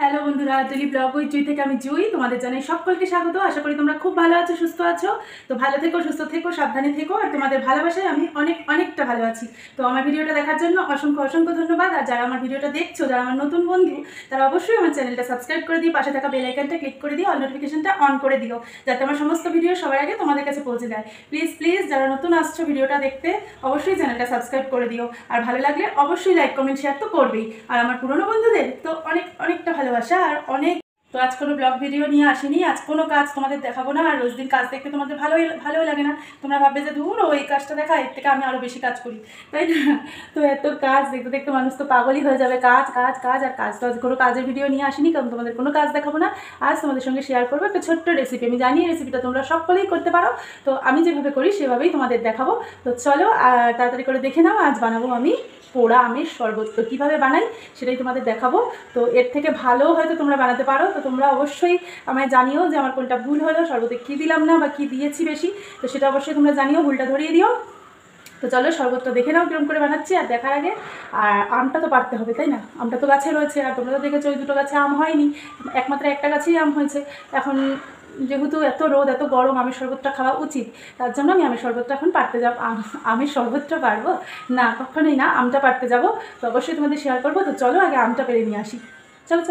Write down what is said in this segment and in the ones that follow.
Hello বন্ধুরা, তুলি blog with জুই থেকে আমি জুই তোমাদের জানাই সকলকে স্বাগত। আশা করি তোমরা খুব ভালো আছো, সুস্থ আছো। তো ভালো থেকো, সুস্থ থেকো, সাবধানে থেকো। আর তোমাদের ভালোবাসায় আমি অনেকটা ভালো আছি। তো আমার ভিডিওটা দেখার জন্য অসংখ্য ধন্যবাদ। আর যারা আমার ভিডিওটা দেখছো, যারা আমার নতুন বন্ধু, তারা অবশ্যই আমার চ্যানেলটা সাবস্ক্রাইব করে দিও, পাশে থাকা বেল আইকনটা ক্লিক করে দিও, অল নোটিফিকেশনটা অন করে দিও, যাতে আমার সমস্ত ভিডিও সবার আগে তোমাদের কাছে পৌঁছে যায়। প্লিজ যারা নতুন আসছো ভিডিওটা দেখতে, অবশ্যই চ্যানেলটা সাবস্ক্রাইব করে দিও। আর ভালো লাগলে অবশ্যই লাইক কমেন্ট শেয়ার তো করবেই। আর আমার পুরনো বন্ধুদের তো অনেকটা ভালোবাসা আর অনেক। তো আজ কোনো ব্লগ ভিডিও নিয়ে আসিনি, আজ কোনো কাজ তোমাদের দেখাবো না। আর রোজ দিন কাজ দেখতে তোমাদের ভালোই লাগে না, তোমরা ভাববে যে দূর ওই কাজটা দেখা, এর থেকে আমি আরও বেশি কাজ করি, তাই না? তো এত কাজ দেখতে দেখতে মানুষ তো পাগলই হয়ে যাবে। কাজ আর কাজ। তো আজ কোনো কাজের ভিডিও নিয়ে আসিনি, কারণ তোমাদের কোনো কাজ দেখাবো না। আজ তোমাদের সঙ্গে শেয়ার করবো একটা ছোট্ট রেসিপি। আমি জানি এই রেসিপিটা তোমরা সকলেই করতে পারো, তো আমি যেভাবে করি সেভাবেই তোমাদের দেখাবো। তো চলো আর তাড়াতাড়ি করে দেখে নাও। আজ বানাবো আমি পোড়া আমের শরবত। তো কীভাবে বানাই সেটাই তোমাদের দেখাবো। তো এর থেকে ভালো হয়তো তোমরা বানাতে পারো, তো তোমরা অবশ্যই আমায় জানিও যে আমার কোনটা ভুল হলো, শরবতে কী দিলাম না বা কী দিয়েছি বেশি। তো সেটা অবশ্যই তোমরা জানিও, ভুলটা ধরিয়ে দিও। তো চলো শরবতটা দেখে নাও কীরকম করে বানাচ্ছি। আর দেখার আগে আর আমটা তো পারতে হবে, তাই না? আমটা তো গাছে রয়েছে, আর তোমরা তো দেখেছো ওই দুটো গাছে আম হয়নি, একমাত্র একটা গাছেই আম হয়েছে। এখন যেহেতু এত রোদ এত গরম, আমের শরবতটা খাওয়া উচিত, তার জন্য আমি আমের শরবতটা এখন পারতে যাব। আমের শরবতটা পারবো না, কখনোই না, আমটা পারতে যাব। তো অবশ্যই তোমাদের শেয়ার করবো। তো চলো আগে আমটা পেরে নিয়ে আসি। চলো।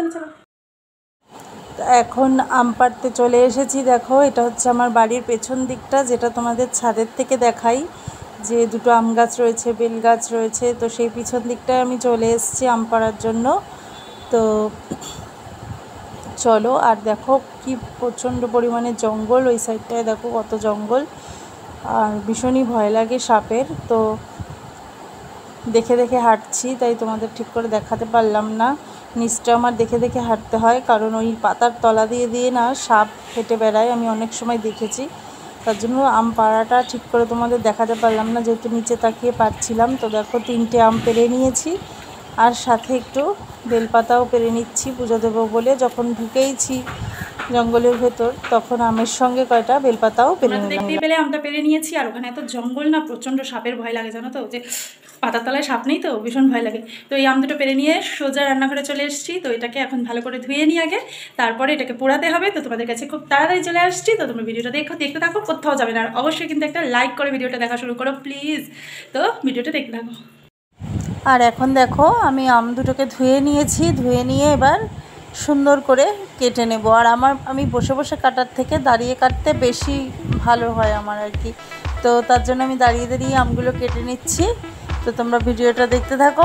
এখন আম পাড়তে চলে এসেছি। দেখো, এটা হচ্ছে আমার বাড়ির পেছন দিকটা, যেটা তোমাদের ছাদের থেকে দেখাই, যে দুটো আম গাছ রয়েছে, বেল গাছ রয়েছে। তো সেই পিছন দিকটায় আমি চলে এসেছি আম পাড়ার জন্য। তো চলো। আর দেখো কি প্রচণ্ড পরিমাণে জঙ্গল, ওই সাইডটায় দেখো কত জঙ্গল, আর ভীষণই ভয় লাগে সাপের। তো দেখে হাঁটছি, তাই তোমাদের ঠিক করে দেখাতে পারলাম না। নিচটা আমার দেখে হাঁটতে হয়, কারণ ওই পাতার তলা দিয়ে না সাপ হেঁটে বেড়ায়, আমি অনেক সময় দেখেছি। তার জন্য আম পাড়াটা ঠিক করে তোমাদের দেখাতে পারলাম না, যেহেতু নিচে তাকিয়ে পারছিলাম। তো দেখো 3টে আম পেরে নিয়েছি, আর সাথে একটু বেলপাতাও পেরে নিচ্ছি পুজো দেবো বলে। যখন ঢুকেইছি জঙ্গলের ভেতর, তখন আমের সঙ্গে কয়টা বেলপাতাও পেরে নিলাম। দেখতেই পেলে আমটা পেরে নিয়েছি। আর ওখানে এত জঙ্গল না, প্রচণ্ড সাপের ভয় লাগে, জানো তো, যে পাতার তলায় সাপ নেই, তো ভীষণ ভয় লাগে। তো এই আম দুটো পেরে নিয়ে সোজা রান্নাঘরে চলে এসেছি। তো এটাকে এখন ভালো করে ধুয়ে নিই আগে, তারপরে এটাকে পোড়াতে হবে। তো তোমাদের কাছে খুব তাড়াতাড়ি চলে আসছি। তো তোমরা ভিডিওটা দেখতে থাকো, কোথাও যাবে না। আর অবশ্যই কিন্তু একটা লাইক করে ভিডিওটা দেখা শুরু করো প্লিজ। তো ভিডিওটা দেখতে থাকো। আর এখন দেখো আমি আম দুটোকে ধুয়ে নিয়ে এবার সুন্দর করে কেটে নেব। আর আমি বসে কাটার থেকে দাঁড়িয়ে কাটতে বেশি ভালো হয় আমার আর কি। তো তার জন্য আমি দাঁড়িয়ে আমগুলো কেটে নিচ্ছি। তো তোমরা ভিডিওটা দেখতে থাকো।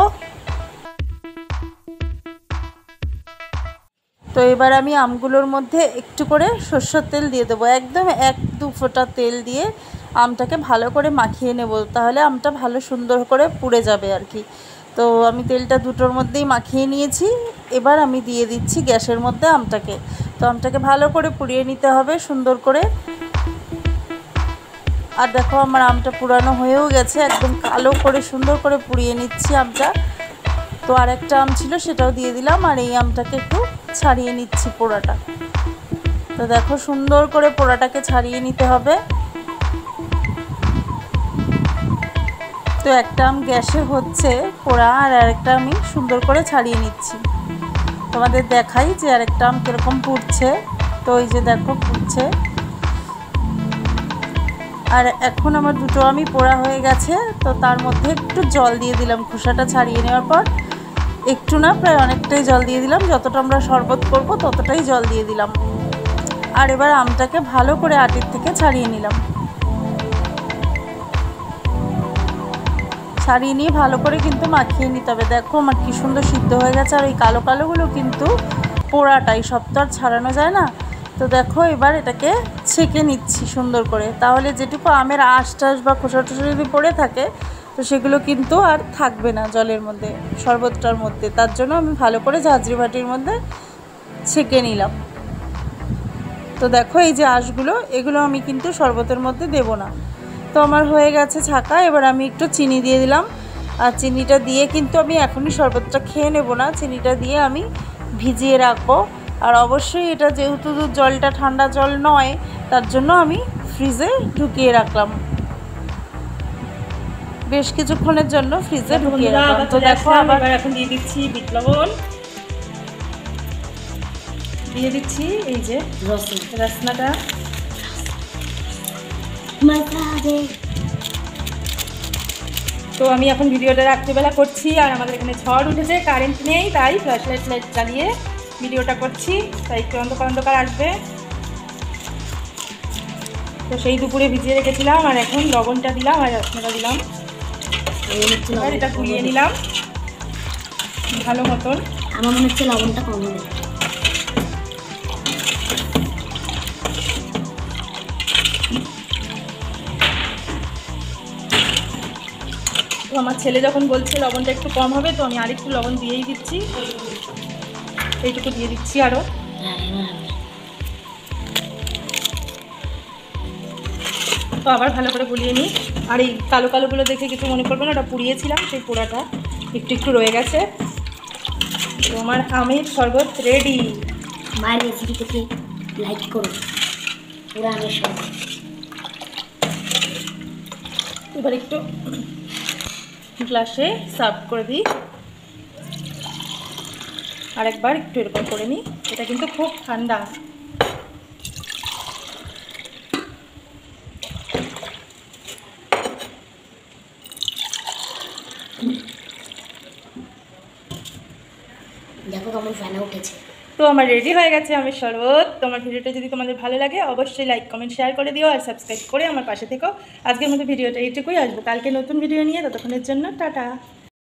তো এবার আমি আমগুলোর মধ্যে একটু করে সরষের তেল দিয়ে দেবো, একদম 1-2 ফোঁটা তেল দিয়ে আমটাকে ভালো করে মাখিয়ে নেব, তাহলে আমটা ভালো সুন্দর করে পুড়ে যাবে আর কি। তো আমি তেলটা দুটোর মধ্যেই মাখিয়ে নিয়েছি। এবার আমি দিয়ে দিচ্ছি গ্যাসের মধ্যে আমটাকে। তো আমটাকে ভালো করে পুড়িয়ে নিতে হবে সুন্দর করে। আর দেখো আমার আমটা পুরানো হয়েও গেছে, একদম কালো করে সুন্দর করে পুড়িয়ে নিচ্ছি আমটা। তো আর একটা আম ছিল, সেটাও দিয়ে দিলাম। আর এই আমটাকে একটু ছাড়িয়ে নিচ্ছি পোড়াটা। তো দেখো সুন্দর করে পোড়াটাকে ছাড়িয়ে নিতে হবে। তো একটা আম গ্যাসে হচ্ছে পোড়া, আর আরেকটা আমি সুন্দর করে ছাড়িয়ে নিচ্ছি। তোমাদের দেখাই যে আরেকটা আম কীরকম পুড়ছে। তো ওই যে দেখো পুড়ছে। আর এখন আমার দুটো আমি পোড়া হয়ে গেছে। তো তার মধ্যে একটু জল দিয়ে দিলাম, খোসাটা ছাড়িয়ে নেওয়ার পর একটু না, প্রায় অনেকটাই জল দিয়ে দিলাম। যতটা আমরা শরবত করব ততটাই জল দিয়ে দিলাম। আর এবার আমটাকে ভালো করে আটির থেকে ছাড়িয়ে নিলাম। ছাড়িয়ে নিয়ে ভালো করে কিন্তু মাখিয়ে নিতে হবে। দেখো আমার কি সুন্দর সিদ্ধ হয়ে গেছে। আর ওই কালোগুলো কিন্তু পোড়াটাই, সব তো আর ছাড়ানো যায় না। তো দেখো এবার এটাকে ছেঁকে নিচ্ছি সুন্দর করে, তাহলে যেটুকু আমের আঁশ বা খোসা যদি পড়ে থাকে, তো সেগুলো কিন্তু আর থাকবে না জলের মধ্যে, শরবতটার মধ্যে। তার জন্য আমি ভালো করে ঝাঁঝরি বাটির মধ্যে ছেঁকে নিলাম। তো দেখো এই যে আঁশগুলো, এগুলো আমি কিন্তু শরবতের মধ্যে দেব না। তো আমার হয়ে গেছে ছাঁকা। এবার আমি একটু চিনি দিয়ে দিলাম। আর চিনিটা দিয়ে কিন্তু আমি এখনই শরবতটা খেয়ে নেব না, চিনিটা দিয়ে আমি ভিজিয়ে রাখবো। আর অবশ্যই এটা যেহেতু জলটা ঠান্ডা জল নয়, তার জন্য আমি ফ্রিজে ঢুকিয়ে রাখলাম, বেশ কিছুক্ষণের জন্য ফ্রিজে ঢুকিয়ে রাখলাম। তো দেখো আবার এখন দিয়ে দিচ্ছি বিট লবণ। দিয়ে দিচ্ছি এই যে রসনাটা। তো আমি এখন ভিডিওটা রাত্রিবেলা করছি, আর আমাদের এখানে ঝড় উঠেছে, কারেন্ট নেই, তাই ফ্ল্যাশ লাইট জ্বালিয়ে ভিডিওটা করছি, তাই একটু অন্ধকার অন্ধকার আসবে। তো সেই দুপুরে ভিজিয়ে রেখেছিলাম, আর এখন লবণটা দিলাম আর রসনাটা দিলাম। এবার এটা গুলিয়ে নিলাম ভালো মতন। আমার মনে হচ্ছে লবণটা কম হবে। তো আমার ছেলে যখন বলছে লবণটা একটু কম হবে, তো আমি আরেকটু লবণ দিয়েই দিচ্ছি, এইটুকু দিয়ে দিচ্ছি আরও। তো আবার ভালো করে গুলিয়ে নিই। আর এই কালো কালোগুলো দেখে কিছু মনে করবে না, ওটা পুড়িয়েছিলাম, সেই পোড়াটা একটু একটু রয়ে গেছে। তো আমার আমের শরবত রেডি। মায়ের রেসিপিটাকে লাইক করো, পুরো আমের শরবত। এবার একটু গ্লাসে সার্ভ করে দিই, আর একবার একটু এরকম করে নিই। এটা কিন্তু খুব ঠান্ডা। দেখো কেমন ফ্যানে উঠেছে। তো আমার রেডি হয়ে গেছে আমের শরবত। তোমার ভিডিওটা যদি তোমাদের ভালো লাগে অবশ্যই লাইক কমেন্ট শেয়ার করে দিও, আর সাবস্ক্রাইব করে আমার পাশে থেকো। আজকের মতো ভিডিওটা এইটুকুই, আসবো কালকে নতুন ভিডিও নিয়ে। ততক্ষণের জন্য টাটা।